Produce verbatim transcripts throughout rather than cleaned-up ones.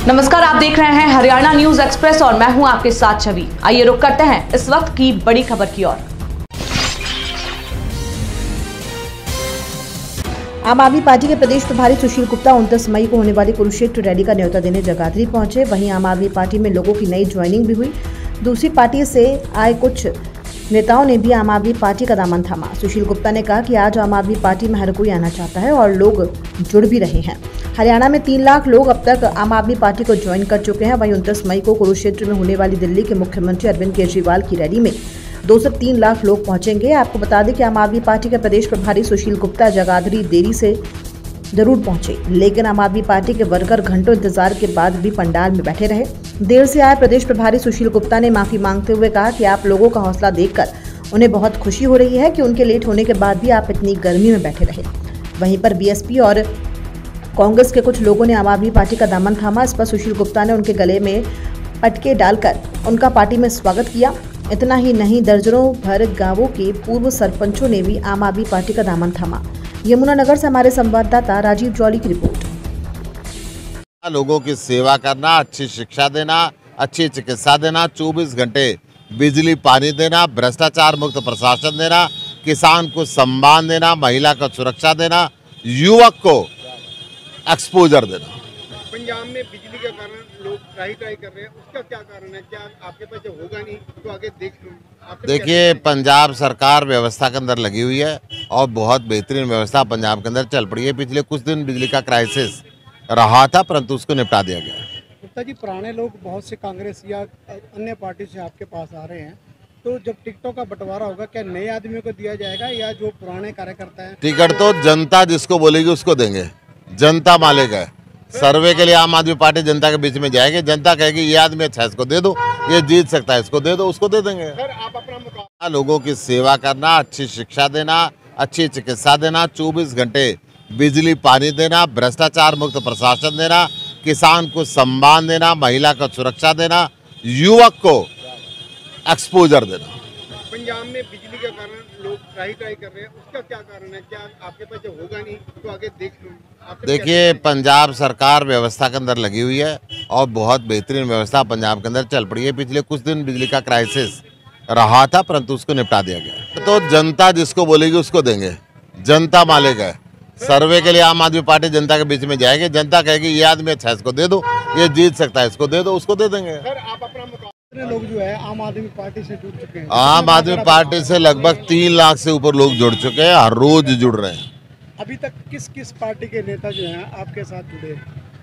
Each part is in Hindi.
नमस्कार, आप देख रहे हैं हरियाणा न्यूज एक्सप्रेस और मैं हूं आपके साथ छवि। आइए रुक करते हैं इस वक्त की बड़ी खबर की ओर। आम आदमी पार्टी के प्रदेश प्रभारी सुशील गुप्ता उनतीस मई को होने वाली कुरुक्षेत्र रैली का न्योता देने जगाधरी पहुंचे। वहीं आम आदमी पार्टी में लोगों की नई ज्वाइनिंग भी हुई। दूसरी पार्टी से आए कुछ नेताओं ने भी आम आदमी पार्टी का दामन थामा। सुशील गुप्ता ने कहा कि आज आम आदमी पार्टी में हर कोई आना चाहता है और लोग जुड़ भी रहे हैं। हरियाणा में तीन लाख लोग अब तक आम आदमी पार्टी को ज्वाइन कर चुके हैं। वहीं उनतीस मई को कुरुक्षेत्र में होने वाली दिल्ली के मुख्यमंत्री अरविंद केजरीवाल की रैली में दो से तीन लाख लोग पहुंचेंगे। आपको बता दें कि आम आदमी पार्टी के प्रदेश प्रभारी सुशील गुप्ता जगाधरी देरी से जरूर पहुंचे, लेकिन आम आदमी पार्टी के वर्कर घंटों इंतजार के बाद भी पंडाल में बैठे रहे। देर से आए प्रदेश प्रभारी सुशील गुप्ता ने माफी मांगते हुए कहा कि आप लोगों का हौसला देखकर उन्हें बहुत खुशी हो रही है कि उनके लेट होने के बाद भी आप इतनी गर्मी में बैठे रहे। वहीं पर बीएसपी और कांग्रेस के कुछ लोगों ने आम आदमी पार्टी का दामन थामा। इस पर सुशील गुप्ता ने उनके गले में पटके डालकर उनका पार्टी में स्वागत किया। इतना ही नहीं, दर्जनों भर गांवों के पूर्व सरपंचों ने भी आम आदमी पार्टी का दामन थामा। यमुनानगर से हमारे संवाददाता राजीव जौली की रिपोर्ट। लोगों की सेवा करना, अच्छी शिक्षा देना, अच्छी चिकित्सा देना, चौबीस घंटे बिजली पानी देना, भ्रष्टाचार मुक्त प्रशासन देना, किसान को सम्मान देना, महिला को सुरक्षा देना, युवक को एक्सपोजर देना। पंजाब में बिजली के कारण लोग ट्राई ट्राई कर रहे हैं, उसका क्या कारण है? क्या आपके पास जब होगा नहीं तो आगे देख लो। देखिए, पंजाब सरकार व्यवस्था के अंदर लगी हुई है और बहुत बेहतरीन व्यवस्था पंजाब के अंदर चल पड़ी है। पिछले कुछ दिन बिजली का क्राइसिस रहा था, परंतु उसको निपटा दिया गया। गुप्ता जी, पुराने लोग बहुत से कांग्रेस या अन्य पार्टी से आपके पास आ रहे हैं, तो जब टिकटों का बंटवारा होगा क्या नए आदमियों को दिया जाएगा या जो पुराने कार्यकर्ता हैं? टिकट तो जनता जिसको बोलेगी उसको देंगे, जनता मालिक है। सर्वे के लिए आम आदमी पार्टी जनता के बीच में जाएगी, जनता कहेगी ये आदमी अच्छा है इसको दे दो, ये जीत सकता है इसको दे दो, उसको दे देंगे। सर, आप अपना लोगों की सेवा करना, अच्छी शिक्षा देना, अच्छी चिकित्सा देना, चौबीस घंटे बिजली पानी देना, भ्रष्टाचार मुक्त प्रशासन देना, किसान को सम्मान देना, महिला को सुरक्षा देना, युवक को एक्सपोजर देना। पंजाब में बिजली के कारण लोग ट्राई ट्राई कर रहे हैं, उसका क्या कारण है? क्या आपके पास जब होगा नहीं तो आगे देख लो। देखिए, पंजाब सरकार व्यवस्था के अंदर लगी हुई है और बहुत बेहतरीन व्यवस्था पंजाब के अंदर चल पड़ी है। पिछले कुछ दिन बिजली का क्राइसिस रहा था, परंतु उसको निपटा दिया गया। तो जनता जिसको बोलेगी उसको देंगे, जनता मालिक है। सर्वे के लिए आम आदमी पार्टी जनता के बीच में जाएगी, जनता कहेगी ये आदमी अच्छा है इसको दे दो, ये जीत सकता है इसको दे दो, उसको दे देंगे। सर, आप अपना कितने लोग जो है आम आदमी पार्टी से जुड़ चुके हैं? आम आदमी पार्टी से लगभग तीन लाख से ऊपर लोग जुड़ चुके हैं, हर रोज जुड़ रहे हैं। अभी तक किस किस पार्टी के नेता जो हैं आपके साथ जुड़े?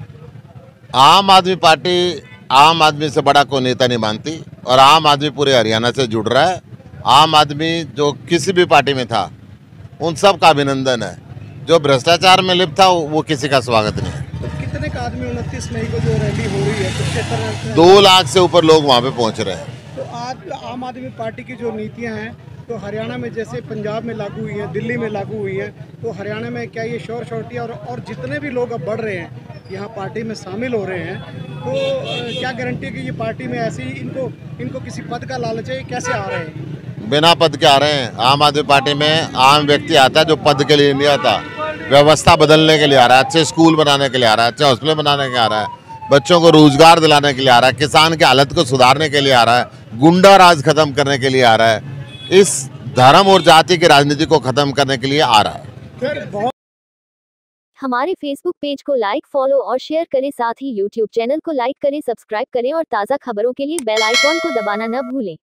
आम आदमी पार्टी आम आदमी से बड़ा कोई नेता नहीं मानती और आम आदमी पूरे हरियाणा से जुड़ रहा है। आम आदमी जो किसी भी पार्टी में था उन सब का अभिनंदन है। जो भ्रष्टाचार में लिप्त था वो किसी का स्वागत नहीं है। तो कितने का आदमी उनतीस मई को जो रैली हो रही है कुरुक्षेत्र, दो लाख से ऊपर लोग वहाँ पे पहुँच रहे हैं। तो आज आम आदमी पार्टी की जो नीतियाँ हैं तो हरियाणा में जैसे पंजाब में लागू हुई है, दिल्ली में लागू हुई है, तो हरियाणा में क्या ये शोर शोरटी और और जितने भी लोग अब बढ़ रहे हैं यहाँ पार्टी में शामिल हो रहे हैं, तो क्या गारंटी है कि ये पार्टी में ऐसे ही इनको इनको किसी पद का लालच है? कैसे आ रहे हैं? बिना पद के आ रहे हैं। आम आदमी पार्टी में आम व्यक्ति आता है जो पद के लिए नहीं आता, व्यवस्था बदलने के लिए आ रहा है, अच्छे स्कूल बनाने के लिए आ रहा है, अच्छे हॉस्पिटल बनाने के लिए आ रहा है, बच्चों को रोजगार दिलाने के लिए आ रहा है, किसान की हालत को सुधारने के लिए आ रहा है, गुंडा राज खत्म करने के लिए आ रहा है, इस धर्म और जाति की राजनीति को खत्म करने के लिए आ रहा है। हमारे फेसबुक पेज को लाइक, फॉलो और शेयर करें, साथ ही यूट्यूब चैनल को लाइक करें, सब्सक्राइब करें और ताज़ा खबरों के लिए बेल आइकॉन को दबाना न भूलें।